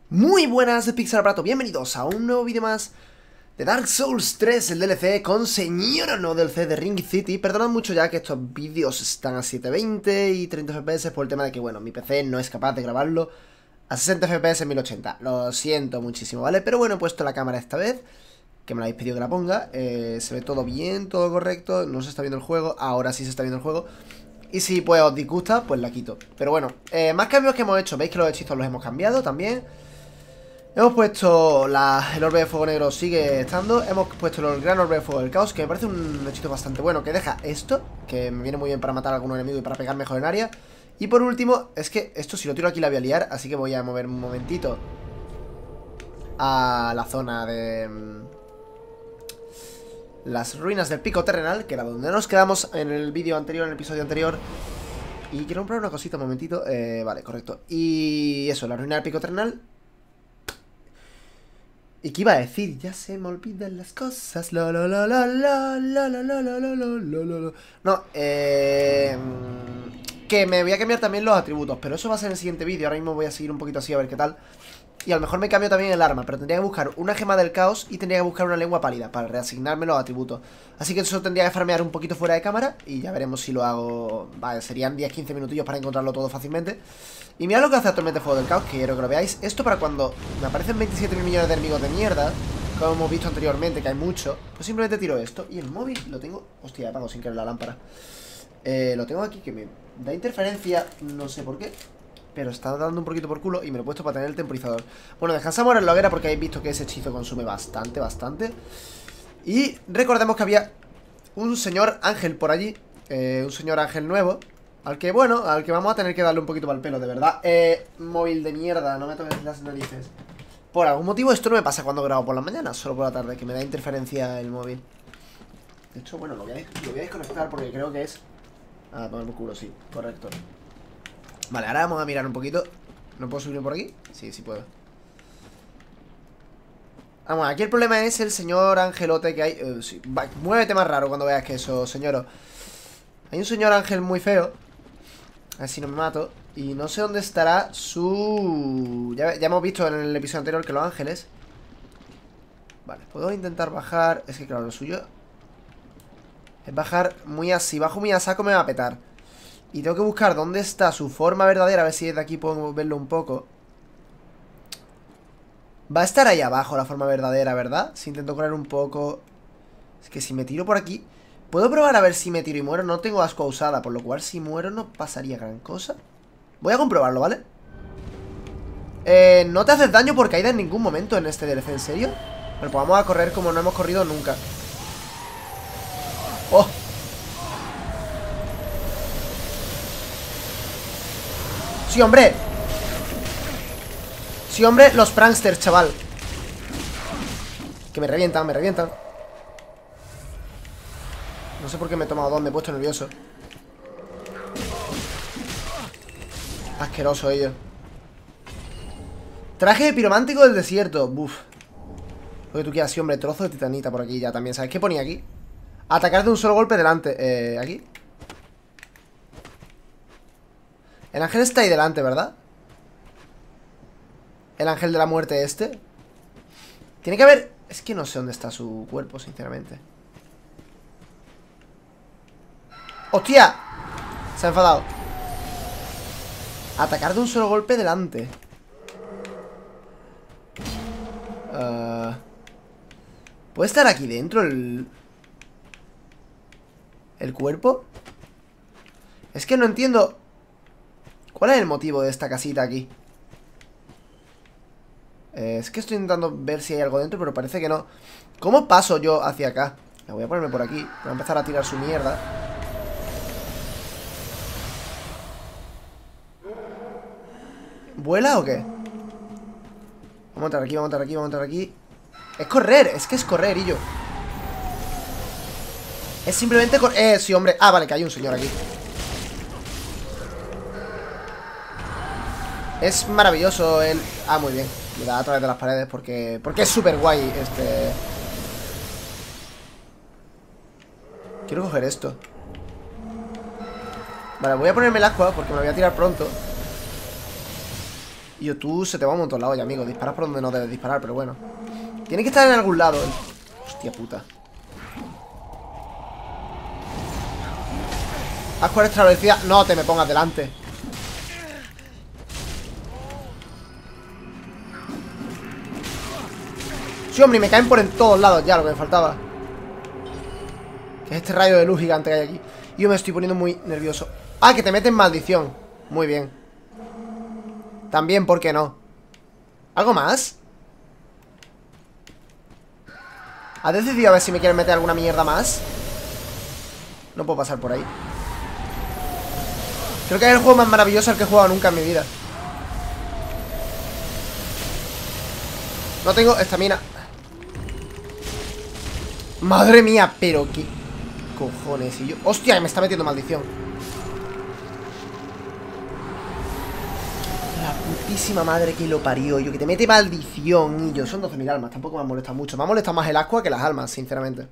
Muy buenas de Pixelaparato, bienvenidos a un nuevo vídeo más de Dark Souls 3, el DLC con señor no DLC de Ring City. Perdonad mucho ya que estos vídeos están a 720 y 30 FPS por el tema de que, bueno, mi PC no es capaz de grabarlo a 60 FPS en 1080. Lo siento muchísimo, ¿vale? Pero bueno, he puesto la cámara esta vez, que me la habéis pedido que la ponga. Se ve todo bien, todo correcto, no se está viendo el juego, ahora sí se está viendo el juego. Y si pues os disgusta, pues la quito. Pero bueno, más cambios que hemos hecho, veis que los hechizos los hemos cambiado también. Hemos puesto el orbe de fuego negro, sigue estando. Hemos puesto el gran orbe de fuego del caos, que me parece un hechizo bastante bueno, que deja esto, que me viene muy bien para matar a algún enemigo y para pegar mejor en área. Y por último, es que esto si lo tiro aquí la voy a liar, así que voy a mover un momentito a la zona de las ruinas del pico terrenal, que era donde nos quedamos en el vídeo anterior, en el episodio anterior. Y quiero comprar una cosita, un momentito. Vale, correcto. Y eso, la ruina del pico terrenal. ¿Y qué iba a decir? Ya se me olvidan las cosas. No, que me voy a cambiar también los atributos, pero eso va a ser en el siguiente vídeo. Ahora mismo voy a seguir un poquito así a ver qué tal. Y a lo mejor me cambio también el arma, pero tendría que buscar una gema del caos y tendría que buscar una lengua pálida para reasignarme los atributos. Así que eso tendría que farmear un poquito fuera de cámara y ya veremos si lo hago. Vale, serían 10-15 minutillos para encontrarlo todo fácilmente. Y mirad lo que hace actualmente Fuego del Caos, que quiero que lo veáis. Esto para cuando me aparecen 27.000 millones de enemigos de mierda, como hemos visto anteriormente, que hay mucho, pues simplemente tiro esto. Y el móvil lo tengo... Hostia, he apagado sin querer la lámpara. Lo tengo aquí que me da interferencia, no sé por qué, pero está dando un poquito por culo y me lo he puesto para tener el temporizador. Bueno, descansamos ahora en la hoguera porque habéis visto que ese hechizo consume bastante. Y recordemos que había un señor ángel por allí, un señor ángel nuevo, al que, bueno, al que vamos a tener que darle un poquito para el pelo, de verdad. Móvil de mierda, no me toques las narices. Por algún motivo esto no me pasa cuando grabo por la mañana, solo por la tarde, que me da interferencia el móvil. De hecho, bueno, lo voy a desconectar porque creo que es... Ah, tomar por culo, sí, correcto. Vale, ahora vamos a mirar un poquito. ¿No puedo subir por aquí? Sí, sí puedo. Vamos, aquí el problema es el señor angelote que hay. Sí. Muévete más raro cuando veas que eso, señor. Hay un señor ángel muy feo. A ver si no me mato. Y no sé dónde estará su... Ya hemos visto en el episodio anterior que los ángeles... Vale, puedo intentar bajar. Es que claro, lo suyo es bajar muy así. Bajo muy a saco me va a petar. Y tengo que buscar dónde está su forma verdadera. A ver si desde aquí puedo verlo un poco. Va a estar ahí abajo la forma verdadera, ¿verdad? Si intento correr un poco. Es que si me tiro por aquí... Puedo probar a ver si me tiro y muero. No tengo asco usada, por lo cual si muero no pasaría gran cosa. Voy a comprobarlo, ¿vale? No te haces daño por caída en ningún momento en este DLC, ¿en serio? Pero pues vamos a correr como no hemos corrido nunca. ¡Oh! ¡Sí, hombre! Sí, hombre, los pranksters, chaval. Que me revientan, me revientan. No sé por qué me he tomado dos, me he puesto nervioso. Asqueroso ello. Traje piromántico del desierto. Buf. Lo que tú quieras, sí, hombre. Trozo de titanita por aquí ya también. ¿Sabes qué ponía aquí? Atacar de un solo golpe delante. Aquí. El ángel está ahí delante, ¿verdad? El ángel de la muerte este. Tiene que haber... Es que no sé dónde está su cuerpo, sinceramente. ¡Hostia! Se ha enfadado. Atacar de un solo golpe delante. ¿Puede estar aquí dentro el cuerpo? Es que no entiendo. ¿Cuál es el motivo de esta casita aquí? Es que estoy intentando ver si hay algo dentro, pero parece que no. ¿Cómo paso yo hacia acá? Voy a ponerme por aquí. Voy a empezar a tirar su mierda. ¿Vuela o qué? Vamos a entrar aquí, vamos a entrar aquí, vamos a entrar aquí. Es correr, es que es correr, y yo. Es simplemente correr. Sí, hombre. Ah, vale, que hay un señor aquí. Es maravilloso el... Ah, muy bien. Me da a través de las paredes porque es súper guay este... Quiero coger esto. Vale, voy a ponerme el agua porque me lo voy a tirar pronto. Y yo, tú se te va a un montón lados ya, amigo. Disparas por donde no debes disparar, pero bueno. Tiene que estar en algún lado. Hostia puta. Haz 40 velocidad. No te me pongas delante. Sí, hombre, y me caen por en todos lados ya, lo que me faltaba. Que es este rayo de luz gigante que hay aquí. Yo me estoy poniendo muy nervioso. Ah, que te meten maldición. Muy bien. También, ¿por qué no? ¿Algo más? ¿Has decidido a ver si me quieren meter alguna mierda más? No puedo pasar por ahí. Creo que es el juego más maravilloso al que he jugado nunca en mi vida. No tengo estamina. Madre mía, pero qué cojones. Y yo... Hostia, me está metiendo maldición. La putísima madre que lo parió. Yo, que te mete maldición. Y yo, son 12.000 almas. Tampoco me ha molestado mucho. Me ha molestado más el aqua que las almas, sinceramente.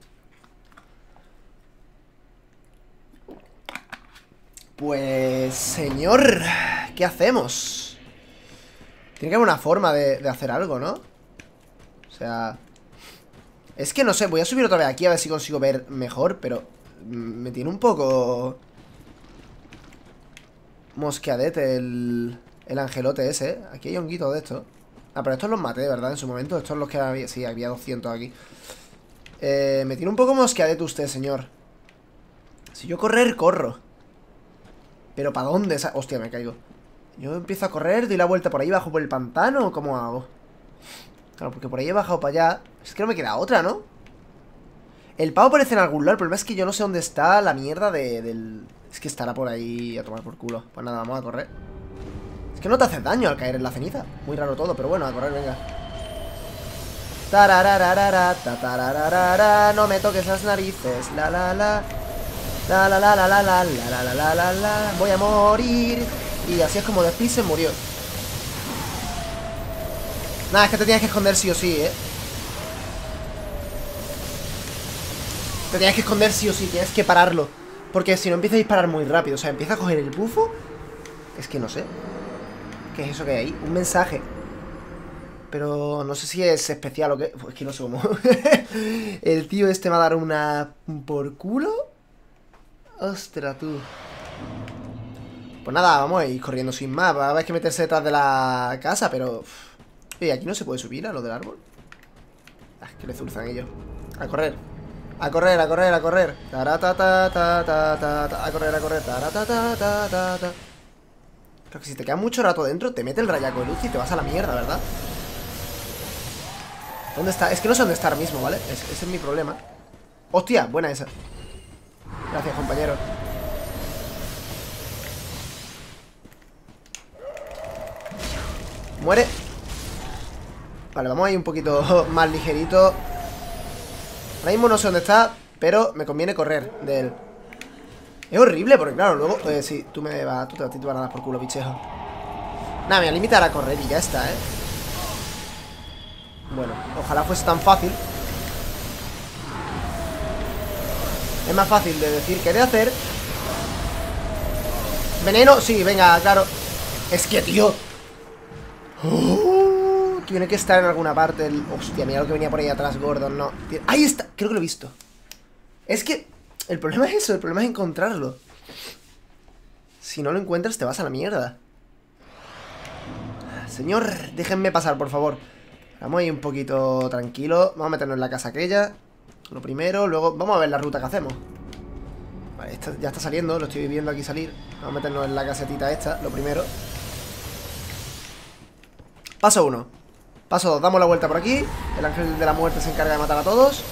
Pues... Señor, ¿qué hacemos? Tiene que haber una forma de hacer algo, ¿no? O sea... Es que no sé, voy a subir otra vez aquí a ver si consigo ver mejor, pero me tiene un poco mosqueadete el angelote ese, ¿eh? Aquí hay honguitos de estos. Ah, pero estos los maté, ¿verdad? En su momento, estos son los que había... Sí, había 200 aquí. Me tiene un poco mosqueadete usted, señor. Si yo correr, corro. ¿Pero para dónde? Hostia, me caigo. Yo empiezo a correr, doy la vuelta por ahí, bajo por el pantano, ¿o cómo hago? Claro, porque por ahí he bajado para allá. Es que no me queda otra, ¿no? El pavo aparece en algún lado. El problema es que yo no sé dónde está la mierda del... Es que estará por ahí a tomar por culo. Pues nada, vamos a correr. Es que no te haces daño al caer en la ceniza. Muy raro todo, pero bueno, a correr, venga. Tarararara, tatararara, no me toques las narices. La la la. La la la la la la la la la la la. Voy a morir. Y así es como Despí se murió. Nada, es que te tienes que esconder sí o sí, ¿eh? Te tienes que esconder sí o sí, tienes que pararlo. Porque si no empieza a disparar muy rápido. O sea, empieza a coger el bufo. Es que no sé. ¿Qué es eso que hay ahí? Un mensaje. Pero no sé si es especial o qué. Es que no sé cómo. El tío este me va a dar una... ¿Por culo? Ostras, tú. Pues nada, vamos a ir corriendo sin más. Va a haber que meterse detrás de la casa, pero... Oye, aquí no se puede subir a lo del árbol. Ah, que le zulzan ellos. A correr. A correr, a correr, a correr. A correr, a correr. Creo que si te quedas mucho rato dentro, te mete el rayaco de luz y te vas a la mierda, ¿verdad? ¿Dónde está? Es que no sé dónde está ahora mismo, ¿vale? Ese es mi problema. Hostia, buena esa. Gracias, compañero. Muere. Vale, vamos a ir un poquito más ligerito. Ahora mismo no sé dónde está, pero me conviene correr de él. Es horrible, porque claro, luego... sí, tú me vas... Tú te vas a dar por culo, bichejo. Nada, me voy a limitar a correr y ya está, ¿eh? Bueno, ojalá fuese tan fácil. Es más fácil de decir que de hacer. ¿Veneno? Sí, venga, claro. Es que, tío... tiene que estar en alguna parte el... Hostia, mira lo que venía por ahí atrás, Gordon, no. Ahí está, creo que lo he visto. Es que el problema es eso, el problema es encontrarlo. Si no lo encuentras te vas a la mierda. Señor, déjenme pasar, por favor. Vamos a ir un poquito tranquilo. Vamos a meternos en la casa aquella. Lo primero, luego vamos a ver la ruta que hacemos. Vale, ya está saliendo, lo estoy viendo aquí salir. Vamos a meternos en la casetita esta, lo primero. Paso 1. Paso 2, damos la vuelta por aquí. El ángel de la muerte se encarga de matar a todos.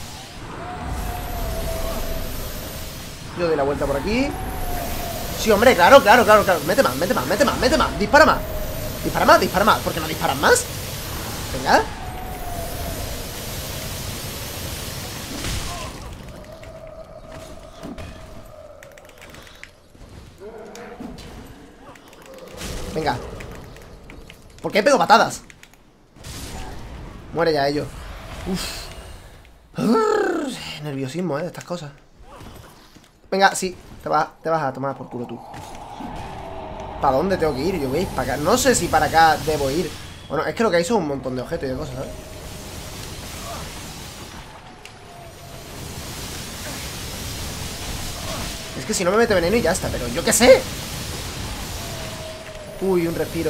Yo doy la vuelta por aquí. Sí, hombre, claro, claro, claro, claro. Mete más, mete más, mete más, mete más. Dispara más. Dispara más, dispara más. ¿Por qué no disparan más? Venga. Venga. ¿Por qué pego patadas? Muere ya ellos. Uf. Nerviosismo, de estas cosas. Venga, sí, te vas a tomar por culo tú. ¿Para dónde tengo que ir? Yo voy a ir para acá. No sé si para acá debo ir. Bueno, es que lo que hay son un montón de objetos y de cosas, ¿sabes? Es que si no me mete veneno y ya está, pero yo qué sé. Uy, un respiro.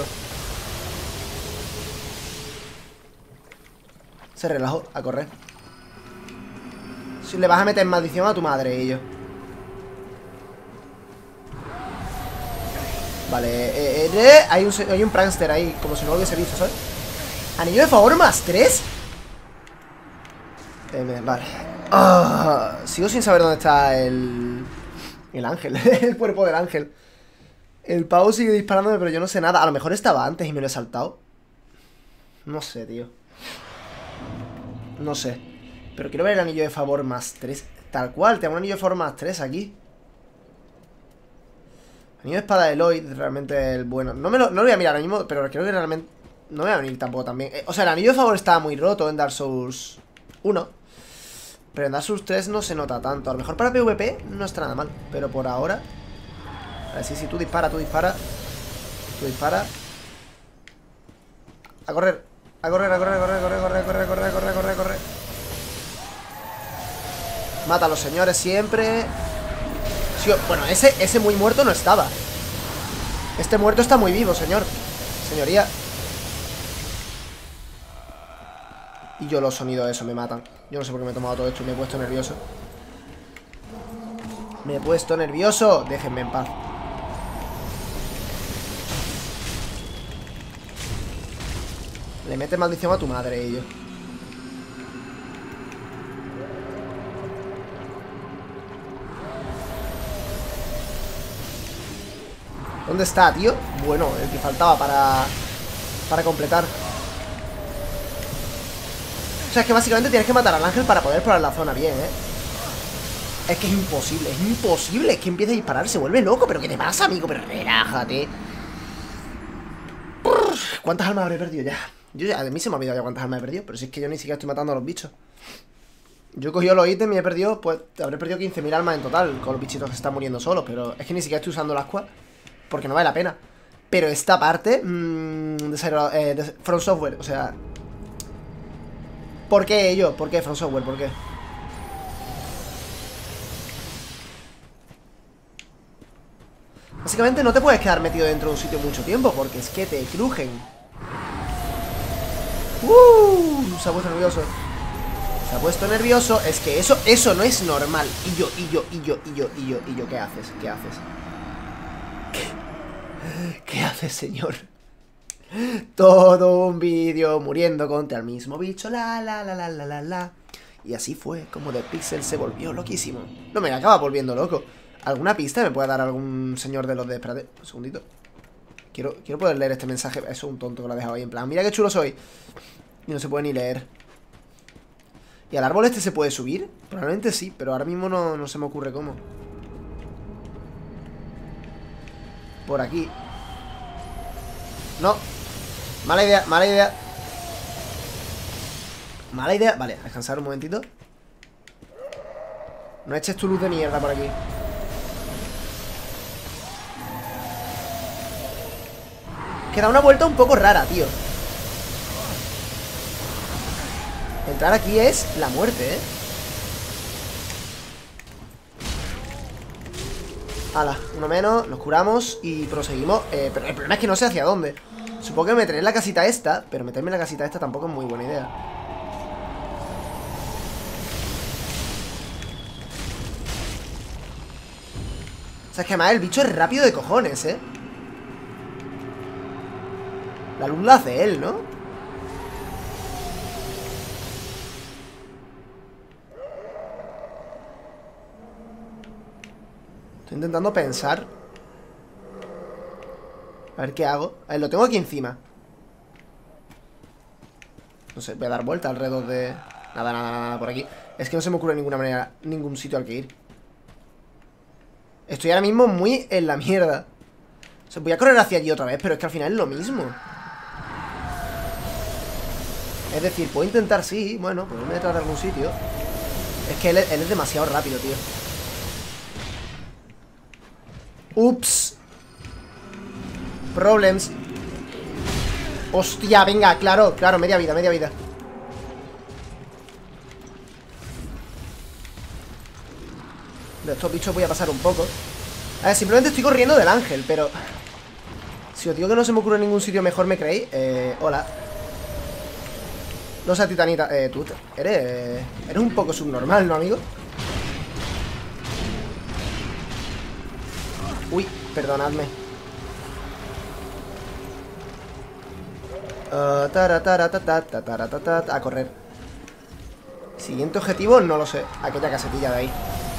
Se relajó, a correr. Si le vas a meter maldición a tu madre, ellos. Vale, hay un prankster ahí, como si no lo hubiese visto, ¿sabes? Anillo de favor más 3. Vale. Sigo sin saber dónde está el ángel, el cuerpo del ángel. El pavo sigue disparándome, pero yo no sé nada. A lo mejor estaba antes y me lo he saltado. No sé, tío. No sé. Pero quiero ver el anillo de favor más 3. Tal cual, tengo un anillo de favor más 3 aquí. Anillo de espada de Lloyd, realmente el bueno. No lo voy a mirar ahora mismo, pero creo que realmente no me va a venir tampoco también. O sea, el anillo de favor estaba muy roto en Dark Souls 1. Pero en Dark Souls 3 no se nota tanto. A lo mejor para PvP no está nada mal. Pero por ahora... A ver, sí, tú dispara, tú dispara. Tú dispara. A correr. A correr, a correr, a correr, a correr, a correr, a correr, a correr, a correr, a correr, a correr. Mata a los señores siempre. Sí, bueno, ese muy muerto no estaba. Este muerto está muy vivo, señor. Señoría. Y yo los sonidos de eso me matan. Yo no sé por qué me he tomado todo esto y me he puesto nervioso. Me he puesto nervioso. Déjenme en paz. Le metes maldición a tu madre, ellos. ¿Dónde está, tío? Bueno, el que faltaba para completar. O sea, es que básicamente tienes que matar al ángel para poder explorar la zona bien, ¿eh? Es que es imposible, es imposible. Es que empieza a disparar, se vuelve loco. ¿Pero qué te pasa, amigo? Pero relájate. ¿Cuántas almas habré perdido ya? A mí se me ha olvidado ya cuántas almas he perdido. Pero si es que yo ni siquiera estoy matando a los bichos. Yo he cogido los ítems y he perdido, pues, habré perdido 15.000 almas en total con los bichitos que se están muriendo solos. Pero es que ni siquiera estoy usando las squad porque no vale la pena. Pero esta parte de From Software, o sea... ¿Por qué ellos? ¿Por qué From Software? ¿Por qué? Básicamente no te puedes quedar metido dentro de un sitio mucho tiempo porque es que te crujen. Se ha puesto nervioso. Se ha puesto nervioso. Es que eso no es normal. Y yo, ¿qué haces? ¿Qué haces? ¿Qué haces, señor? Todo un vídeo muriendo contra el mismo bicho. La. Y así fue como The Pixel se volvió loquísimo. No me acaba volviendo loco. ¿Alguna pista me puede dar algún señor de los de... Espérate, un segundito. Quiero poder leer este mensaje. Eso es un tonto que lo ha dejado ahí en plan. Mira qué chulo soy. Y no se puede ni leer. ¿Y al árbol este se puede subir? Probablemente sí, pero ahora mismo no se me ocurre cómo. Por aquí. No. Mala idea, mala idea. Mala idea. Vale, a descansar un momentito. No eches tu luz de mierda por aquí. Queda una vuelta un poco rara, tío. Entrar aquí es la muerte, ¿eh? Hala, uno menos, nos curamos y proseguimos. Pero el problema es que no sé hacia dónde. Supongo que me meteré en la casita esta, pero meterme en la casita esta tampoco es muy buena idea. O sea, es que además el bicho es rápido de cojones, ¿eh? La luz la hace él, ¿no? Estoy intentando pensar. A ver qué hago. A ver, lo tengo aquí encima. No sé, voy a dar vuelta alrededor de... Nada por aquí. Es que no se me ocurre de ninguna manera ningún sitio al que ir. Estoy ahora mismo muy en la mierda. O sea, voy a correr hacia allí otra vez, pero es que al final es lo mismo. Es decir, puedo intentar, sí. Bueno, pues irme detrás de algún sitio. Es que él es demasiado rápido, tío. Ups. Problems. Hostia, venga, claro, claro, media vida, media vida. De estos bichos voy a pasar un poco. A ver, simplemente estoy corriendo del ángel, pero... Si os digo que no se me ocurre en ningún sitio mejor, ¿me creéis? Hola. No sea titanita. Tú eres un poco subnormal, ¿no, amigo? Uy, perdonadme. A correr. Siguiente objetivo, no lo sé. Aquella casetilla de ahí.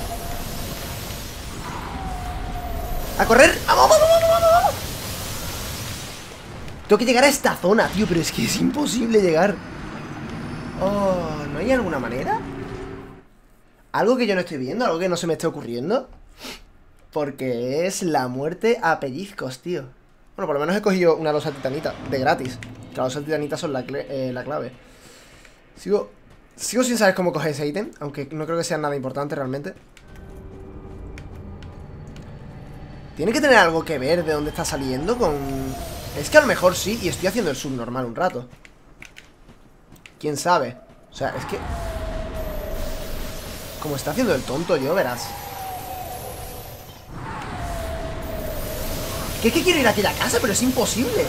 ¡A correr! ¡Vamos, vamos, vamos, vamos, vamos! Tengo que llegar a esta zona, tío. Pero es que es imposible llegar. Oh, ¿no hay alguna manera? ¿Algo que yo no estoy viendo? ¿Algo que no se me esté ocurriendo? Porque es la muerte a pellizcos, tío. Bueno, por lo menos he cogido una losa titanita de gratis. Que las losas titanitas son la clave. Sigo sin saber cómo coger ese ítem. Aunque no creo que sea nada importante realmente. Tiene que tener algo que ver de dónde está saliendo con... Es que a lo mejor sí, y estoy haciendo el subnormal un rato. ¿Quién sabe? O sea, es que... Como está haciendo el tonto yo, verás. Que es que quiero ir a aquella casa, pero es imposible.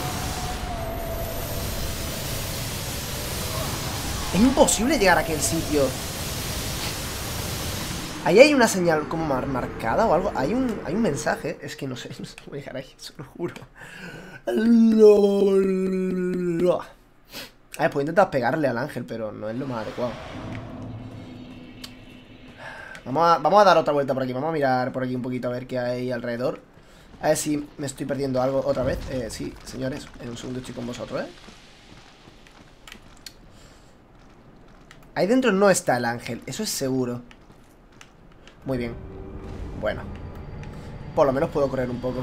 Es imposible llegar a aquel sitio. Ahí hay una señal como marcada o algo. Hay un mensaje. Es que no sé, no sé cómo llegar ahí, se lo juro. A ver, puedo intentar pegarle al ángel, pero no es lo más adecuado. Vamos a dar otra vuelta por aquí. Vamos a mirar por aquí un poquito a ver qué hay alrededor. A ver si me estoy perdiendo algo otra vez. Sí, señores, en un segundo estoy con vosotros, Ahí dentro no está el ángel, eso es seguro. Muy bien. Bueno, por lo menos puedo correr un poco.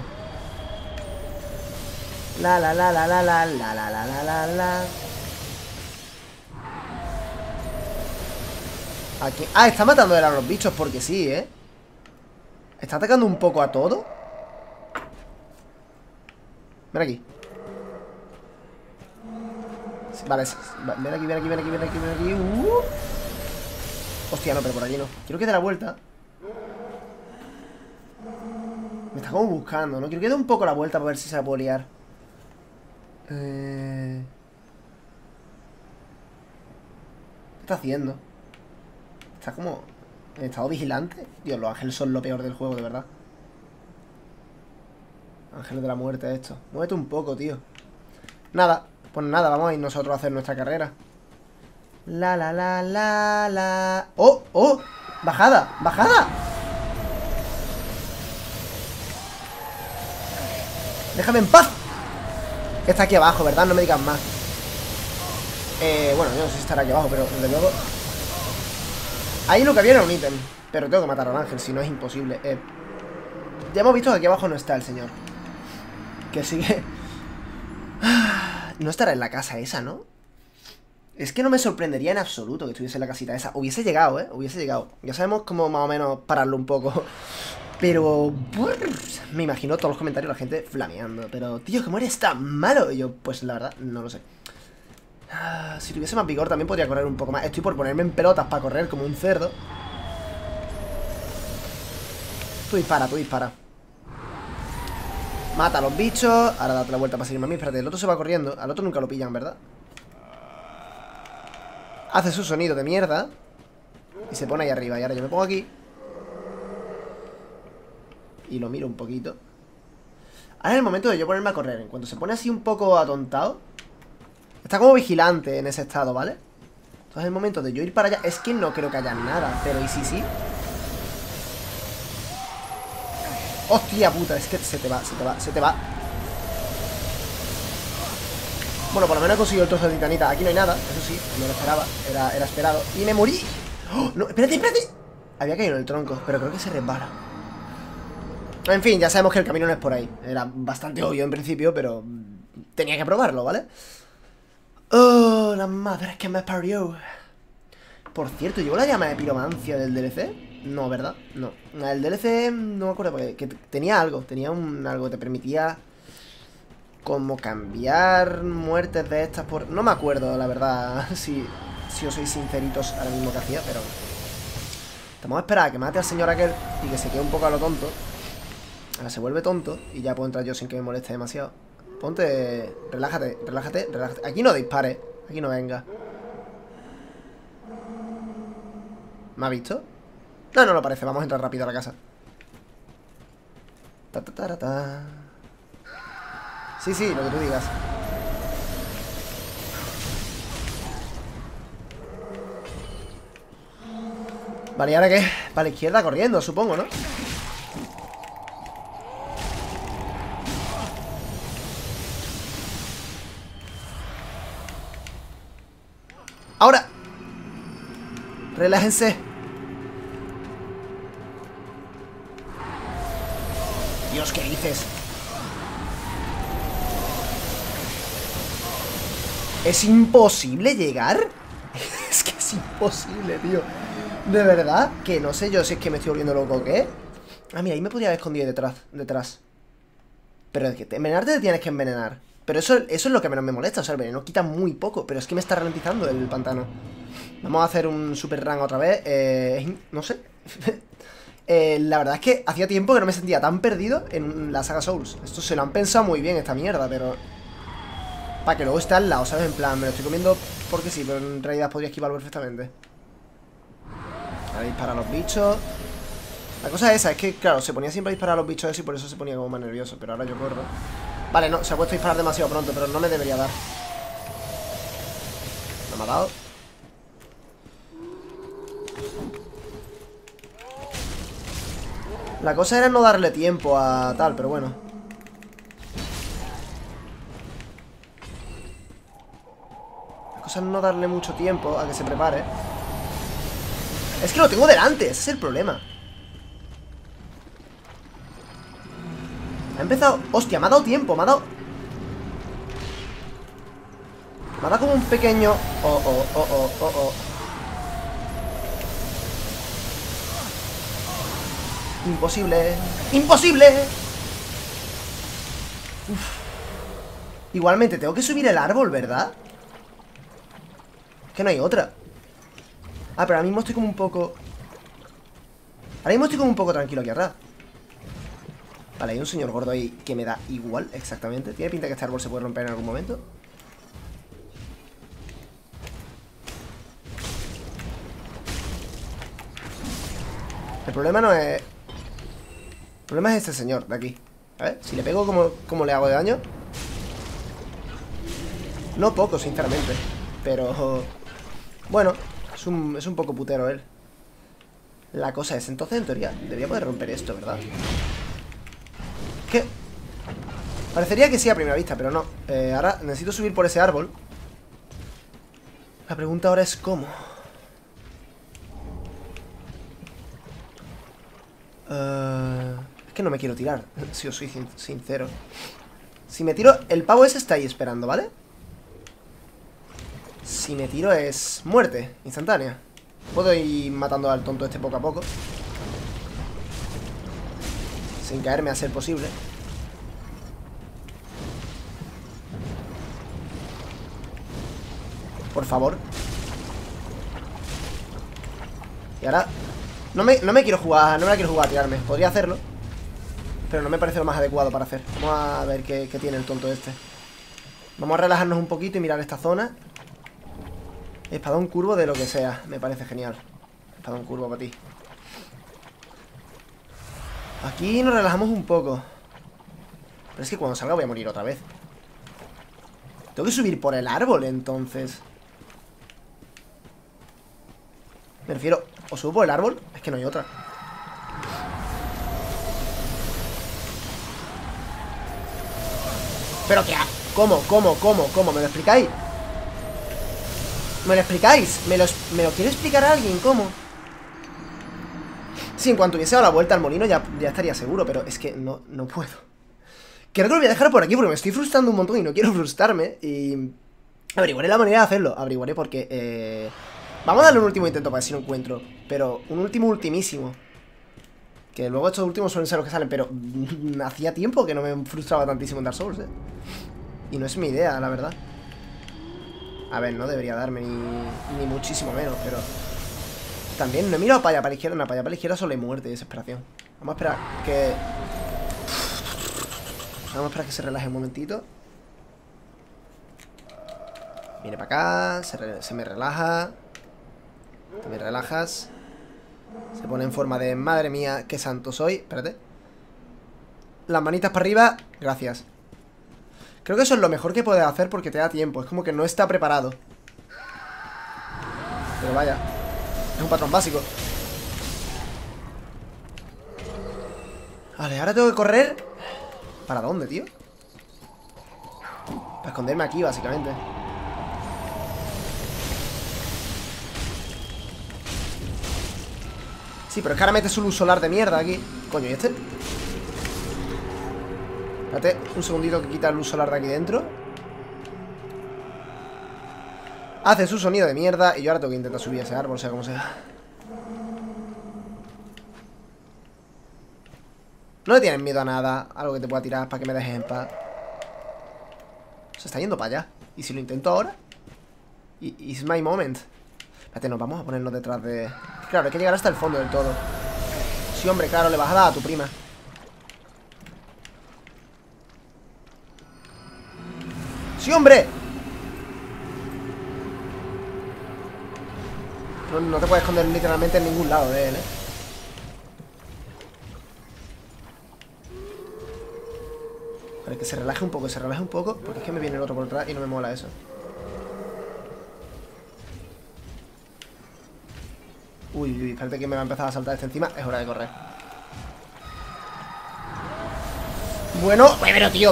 La la la la la la la la la la la la. Aquí. Ah, está matando a los bichos porque sí, Está atacando un poco a todo. Ven aquí. Vale, ven aquí, ven aquí, ven aquí, ven aquí, ven aquí. Hostia, no, pero por aquí no. Quiero que dé la vuelta. Me está como buscando, ¿no? Quiero que dé un poco la vuelta para ver si se la puedo liar. ¿Qué está haciendo? Está como... en estado vigilante. Dios, los ángeles son lo peor del juego, de verdad. Ángeles de la muerte esto. Muévete un poco, tío. Nada, pues nada, vamos a ir nosotros a hacer nuestra carrera. La la la la la. ¡Oh! ¡Oh! ¡Bajada! ¡Bajada! ¡Déjame en paz! Está aquí abajo, ¿verdad? No me digas más. Bueno, yo no sé si estará aquí abajo, pero desde luego... Ahí lo que había era un ítem. Pero tengo que matar a un ángel, si no es imposible. Ya hemos visto que aquí abajo no está el señor. Que sigue... No estará en la casa esa, ¿no? Es que no me sorprendería en absoluto que estuviese en la casita esa. Hubiese llegado, hubiese llegado. Ya sabemos cómo más o menos pararlo un poco. Pero... me imagino todos los comentarios la gente flameando. Pero, tío, ¿cómo eres tan malo? Y yo, pues la verdad, no lo sé. Si tuviese más vigor también podría correr un poco más. Estoy por ponerme en pelotas para correr como un cerdo. Tú dispara, tú dispara. Mata a los bichos. Ahora date la vuelta para seguirme a mí. Espérate, el otro se va corriendo. Al otro nunca lo pillan, ¿verdad? Hace su sonido de mierda y se pone ahí arriba. Y ahora yo me pongo aquí y lo miro un poquito. Ahora es el momento de yo ponerme a correr. En cuanto se pone así un poco atontado, está como vigilante en ese estado, ¿vale? Entonces es el momento de yo ir para allá. Es que no creo que haya nada, pero ¿y si sí? ¡Hostia puta! Es que se te va, se te va, se te va. Bueno, por lo menos he conseguido el trozo de titanita. Aquí no hay nada, eso sí, no lo esperaba. Era esperado. ¡Y me morí! ¡Oh, no! ¡Espérate, espérate! Había caído en el tronco, pero creo que se resbala. En fin, ya sabemos que el camino no es por ahí. Era bastante obvio en principio, pero tenía que probarlo, ¿vale? ¡Oh, la madre que me parió! Por cierto, ¿llevo la llama de piromancia del DLC? No, ¿verdad? No. El DLC no me acuerdo porque tenía algo. Tenía algo que te permitía como cambiar muertes de estas por... No me acuerdo, la verdad, si os sois sinceritos ahora mismo que hacía, pero... Vamos a esperar a que mate al señor aquel y que se quede un poco a lo tonto. Ahora se vuelve tonto y ya puedo entrar yo sin que me moleste demasiado. Ponte... Relájate, relájate, relájate. Aquí no dispares, aquí no venga. ¿Me ha visto? No, no lo parece, vamos a entrar rápido a la casa. Ta, ta, ta, ta, ta. Sí, sí, lo que tú digas. Vale, ¿y ahora qué? Para la izquierda corriendo, supongo, ¿no? ¡Ahora! Relájense. Dios, ¿qué dices? ¿Es imposible llegar? Es que es imposible, tío. De verdad, que no sé yo si es que me estoy volviendo loco o qué. Ah, mira, ahí me podría haber escondido detrás. Pero es que envenenarte te tienes que envenenar. Pero eso es lo que menos me molesta. O sea, el veneno quita muy poco. Pero es que me está ralentizando el pantano. Vamos a hacer un super run otra vez. No sé. La verdad es que hacía tiempo que no me sentía tan perdido en la saga Souls. Esto se lo han pensado muy bien, esta mierda, pero... Para que luego esté al lado, ¿sabes? En plan, me lo estoy comiendo porque sí, pero en realidad podría esquivarlo perfectamente. A disparar a los bichos. La cosa esa es que, claro, se ponía siempre a disparar a los bichos eso y por eso se ponía como más nervioso. Pero ahora yo corro. Vale, no, se ha puesto a disparar demasiado pronto, pero no me debería dar. No me ha dado. La cosa era no darle tiempo a tal, pero bueno. La cosa es no darle mucho tiempo a que se prepare. Es que lo tengo delante, ese es el problema. Ha empezado... Hostia, me ha dado tiempo, me ha dado... Me ha dado como un pequeño... Oh. Imposible. ¡Imposible! Uf. Igualmente, tengo que subir el árbol, ¿verdad? Es que no hay otra. Ah, pero ahora mismo estoy como un poco... Ahora mismo estoy como un poco tranquilo aquí atrás. Vale, hay un señor gordo ahí que me da igual, exactamente. Tiene pinta que este árbol se puede romper en algún momento. El problema no es... El problema es este señor de aquí. A ver, si le pego, ¿cómo le hago de daño? No poco, sinceramente. Pero... Bueno, es un poco putero él. La cosa es, entonces, en teoría, debería poder romper esto, ¿verdad? ¿Qué? Parecería que sí a primera vista, pero no. Ahora necesito subir por ese árbol. La pregunta ahora es ¿cómo? Es que no me quiero tirar, si os soy sincero. Si me tiro, el pavo ese está ahí esperando, ¿vale? Si me tiro es muerte instantánea. Puedo ir matando al tonto este poco a poco, sin caerme a ser posible. Por favor. Y ahora no me quiero jugar, no me la quiero jugar a tirarme. Podría hacerlo, pero no me parece lo más adecuado para hacer. Vamos a ver qué tiene el tonto este. Vamos a relajarnos un poquito y mirar esta zona. Espadón curvo de lo que sea. Me parece genial. Espadón curvo para ti. Aquí nos relajamos un poco. Pero es que cuando salga voy a morir otra vez. Tengo que subir por el árbol, entonces. Me refiero, ¿o subo por el árbol? Es que no hay otra. ¿Pero qué? ¿Cómo? ¿Me lo explicáis? ¿Me lo explicáis? ¿Me lo quiere explicar a alguien? ¿Cómo? Sí, en cuanto hubiese dado la vuelta al molino ya estaría seguro, pero es que no puedo. Creo que lo voy a dejar por aquí porque me estoy frustrando un montón y no quiero frustrarme. Y averiguaré la manera de hacerlo. Averiguaré porque... Vamos a darle un último intento para ver si lo encuentro. Pero un ultimísimo. Que luego estos últimos suelen ser los que salen, pero hacía tiempo que no me frustraba tantísimo en Dark Souls, Y no es mi idea, la verdad. A ver, no debería darme ni muchísimo menos, pero... También no he mirado para allá, para la izquierda. No, para allá, para la izquierda solo hay muerte y desesperación. Vamos a esperar que... Vamos a esperar que se relaje un momentito. Viene para acá, se me relaja. Te me relajas. Se pone en forma de madre mía, qué santo soy. Espérate. Las manitas para arriba, gracias. Creo que eso es lo mejor que puedes hacer porque te da tiempo. Es como que no está preparado. Pero vaya, es un patrón básico. Vale, ahora tengo que correr. ¿Para dónde, tío? Para esconderme aquí, básicamente. Sí, pero es que ahora mete su luz solar de mierda aquí. Coño, ¿y este? Espérate un segundito que quita la luz solar de aquí dentro. Hace su sonido de mierda. Y yo ahora tengo que intentar subir ese árbol, sea como sea. No le tienes miedo a nada. Algo que te pueda tirar para que me dejes en paz. Se está yendo para allá. ¿Y si lo intento ahora? It's my moment. Espérate, nos vamos a ponernos detrás de... Claro, hay que llegar hasta el fondo del todo. Sí, hombre, claro, le vas a dar a tu prima. ¡Sí, hombre! No te puedes esconder literalmente en ningún lado de él, ¿eh? Vale, que se relaje un poco, porque es que me viene el otro por detrás y no me mola eso. Uy, espérate que me va a empezar a saltar este encima. Es hora de correr. Bueno, pero tío.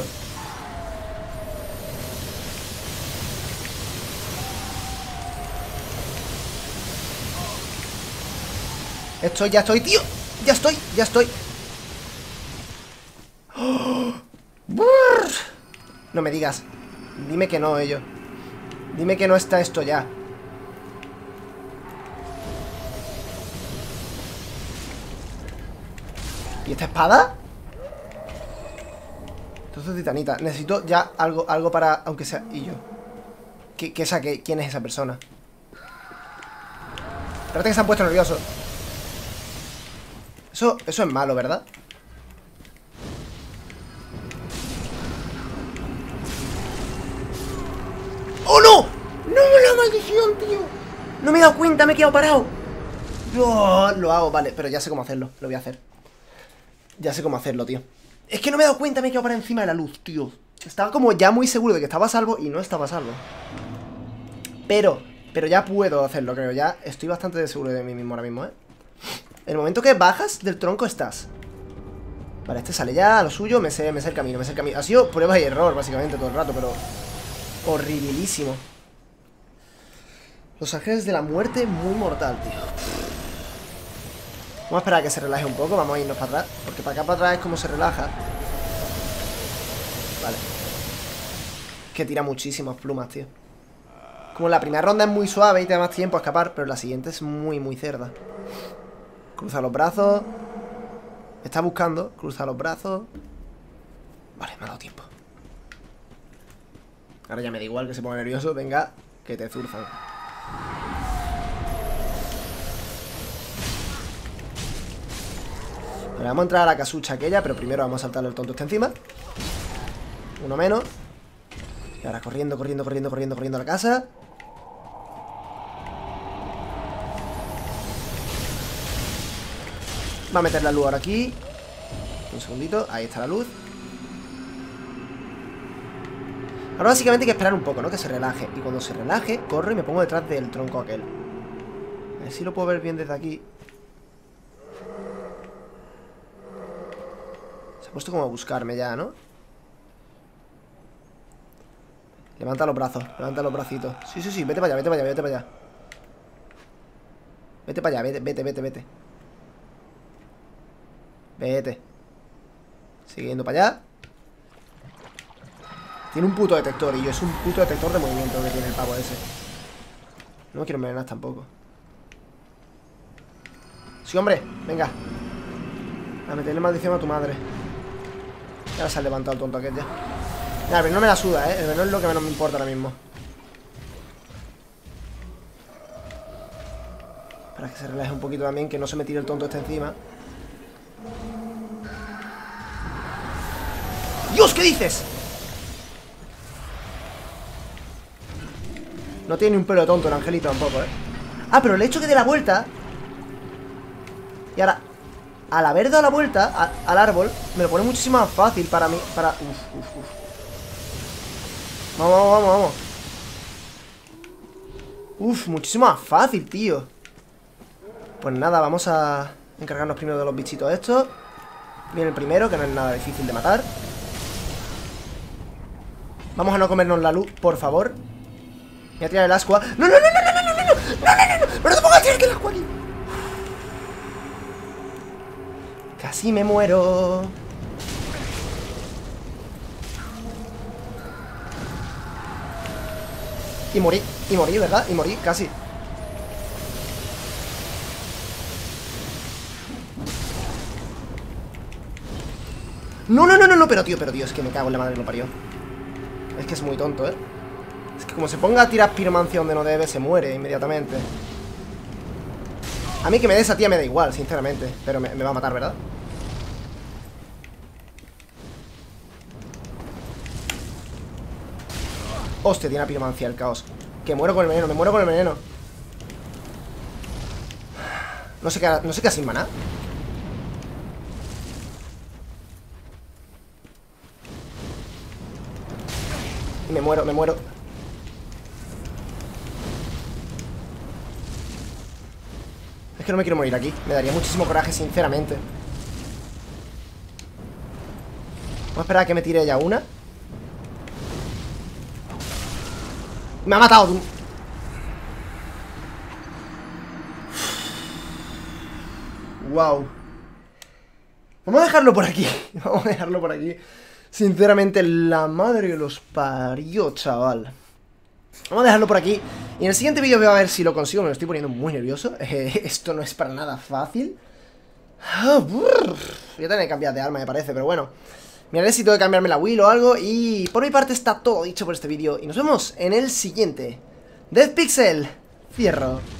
Ya estoy, tío. Ya estoy. ¡Oh! No me digas. Dime que no, ello. Dime que no está esto ya. ¿Y esta espada? Entonces titanita. Necesito ya algo para... Aunque sea... Y yo. ¿Qué saqué? ¿Quién es esa persona? Espérate que se han puesto nerviosos. Eso es malo, ¿verdad? ¡Oh, no! ¡No, la maldición, tío! No me he dado cuenta, me he quedado parado. Lo hago, vale, pero ya sé cómo hacerlo. Lo voy a hacer. Ya sé cómo hacerlo, tío. Es que no me he dado cuenta, me he quedado parado encima de la luz, tío. Estaba como ya muy seguro de que estaba a salvo y no estaba a salvo. Pero ya puedo hacerlo, creo. Ya estoy bastante seguro de mí mismo ahora mismo, ¿eh? En el momento que bajas del tronco estás. Vale, este sale ya a lo suyo, me sé el camino, Ha sido prueba y error, básicamente, todo el rato, pero... horribilísimo. Los ángeles de la muerte, muy mortal, tío. Vamos a esperar a que se relaje un poco. Vamos a irnos para atrás, porque para acá para atrás es como se relaja. Vale. Que tira muchísimas plumas, tío. Como la primera ronda es muy suave y te da más tiempo a escapar, pero la siguiente es muy, muy cerda. Cruza los brazos. Está buscando, cruza los brazos. Vale, me ha dado tiempo. Ahora ya me da igual que se ponga nervioso. Venga, que te zurzan. Vale, vamos a entrar a la casucha aquella, pero primero vamos a saltarle el tonto este encima. Uno menos. Y ahora corriendo a la casa. Va a meter la luz ahora aquí. Un segundito, ahí está la luz. Ahora básicamente hay que esperar un poco, ¿no? Que se relaje. Y cuando se relaje, corro y me pongo detrás del tronco aquel. A ver si lo puedo ver bien desde aquí. Se ha puesto como a buscarme ya, ¿no? Levanta los brazos, levanta los bracitos. Sí, vete para allá. Vete para allá, vete. Vete. Sigue yendo para allá. Tiene un puto detector y yo es un puto detector de movimiento que tiene el pavo ese. No me quiero envenenar tampoco. Sí, hombre, venga. A meterle maldición a tu madre. Ya se ha levantado el tonto aquel ya. Nah, el veneno me la suda, el veneno es lo que menos me importa ahora mismo. Para que se relaje un poquito también, que no se me tire el tonto este encima. ¡Dios! ¿Qué dices? No tiene ni un pelo de tonto el angelito tampoco, Ah, pero el hecho que dé la vuelta. Y ahora, al haber dado la vuelta al árbol, me lo pone muchísimo más fácil para mí. Uf. Vamos. Uf, muchísimo más fácil, tío. Pues nada, vamos a encargarnos primero de los bichitos estos. Viene el primero, que no es nada difícil de matar. Vamos a no comernos la luz, por favor. Voy a tirar el ascua. ¡No! ¡No te pongas a tirar que el ascua aquí! Casi me muero. Y morí, ¿verdad? Y morí, casi. No, pero tío, es que me cago en la madre que lo parió. Es que es muy tonto, Es que como se ponga a tirar piromancia donde no debe, se muere inmediatamente. A mí que me dé esa tía me da igual, sinceramente. Pero me va a matar, ¿verdad? Hostia, tiene la piromancia, el caos. Que muero con el veneno, me muero con el veneno. No sé qué sin maná. Y me muero. Es que no me quiero morir aquí. Me daría muchísimo coraje, sinceramente. Vamos a esperar a que me tire ella una. Me ha matado tú. Wow. Vamos a dejarlo por aquí. Sinceramente, la madre que los parió, chaval. Vamos a dejarlo por aquí. Y en el siguiente vídeo voy a ver si lo consigo. Me lo estoy poniendo muy nervioso. Esto no es para nada fácil. Voy a tener que cambiar de arma, me parece, pero bueno. Miraré si tengo que cambiarme la Will o algo. Y por mi parte está todo dicho por este vídeo. Y nos vemos en el siguiente. Death Pixel. Cierro.